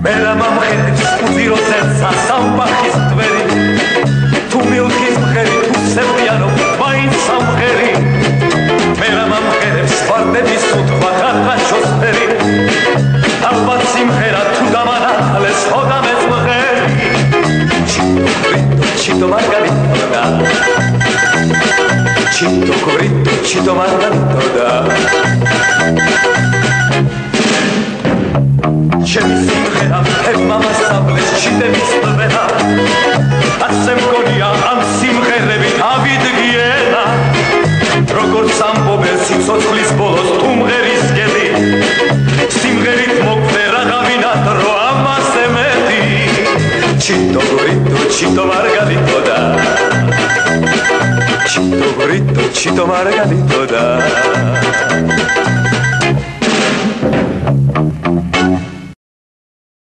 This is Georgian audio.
მე რა მომხედებს უძიროსეცა სამბახის tveri თუ მილქის მღერი თუ სევდიანო მაინც სამღერი მე რა მომხედებს ვარდების უთქვა თაყაშოს ფერი ალბათ სიმღერა თუ დამანახლეს ხოდა მეწმღერი ჩიტო მარგარიტო და ჩიტო კვრიტო ჩიტო მარგარიტო და ჩემი სიმღერა მამასწავლეს ჩიტების ტვენა ასე მგონია ამ სიმღერებით ავიდგიენა როგორც ამბობენ სიცოცხლის ბოლოს თუ მღერის გელი სიმღერით მოგვდე რაღაცნაირად რო ამასე მეტი ჩიტო გვრიტო ჩიტო მარგალიტო და ჩიტო გვრიტო ჩიტო მარგალიტო და